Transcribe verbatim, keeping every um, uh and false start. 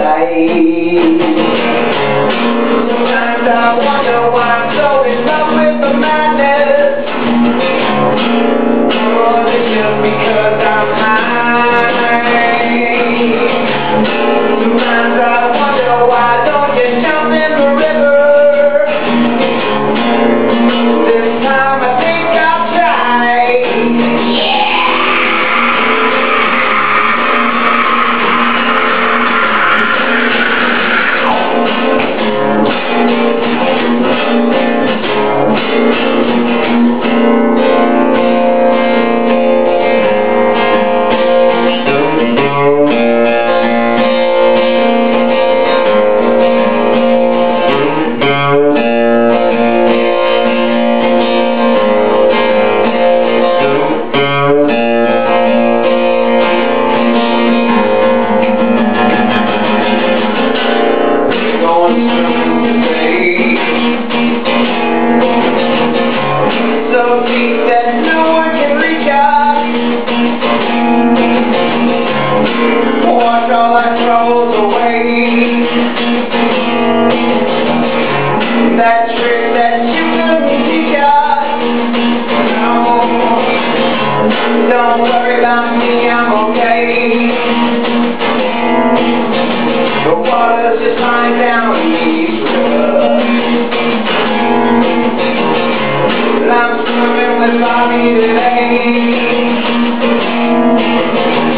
day. Sometimes I wonder why I'm so in love with the madness. Oh, it's just because I'm high. Sometimes I wonder why don't you jump in the river. This time I think I'll try. Yeah! So deep that no one can reach out. Wash all our troubles away. That trick that you couldn't teach us. No, don't worry about me, I'm okay. The water's just lying down these rivers. I'm swimming with Bobby today.